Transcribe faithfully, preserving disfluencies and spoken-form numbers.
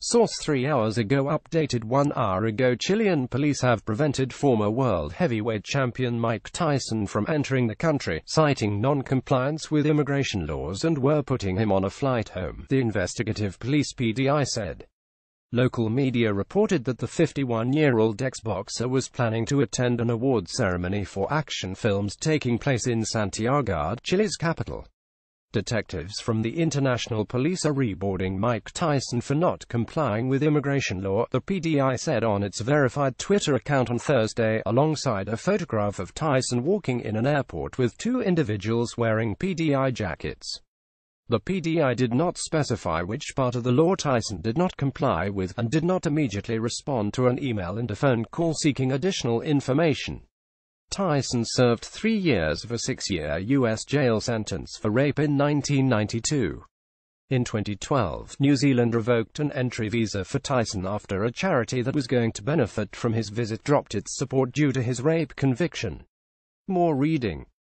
Source three hours ago updated one hour ago Chilean police have prevented former world heavyweight champion Mike Tyson from entering the country, citing non-compliance with immigration laws, and were putting him on a flight home, the investigative police P D I said. Local media reported that the fifty-one-year-old ex-boxer was planning to attend an awards ceremony for action films taking place in Santiago, Chile's capital. Detectives from the international police are reboarding Mike Tyson for not complying with immigration law, the P D I said on its verified Twitter account on Thursday, alongside a photograph of Tyson walking in an airport with two individuals wearing P D I jackets. The P D I did not specify which part of the law Tyson did not comply with, and did not immediately respond to an email and a phone call seeking additional information. Tyson served three years of a six-year U S jail sentence for rape in nineteen ninety-two. In twenty twelve, New Zealand revoked an entry visa for Tyson after a charity that was going to benefit from his visit dropped its support due to his rape conviction. More reading.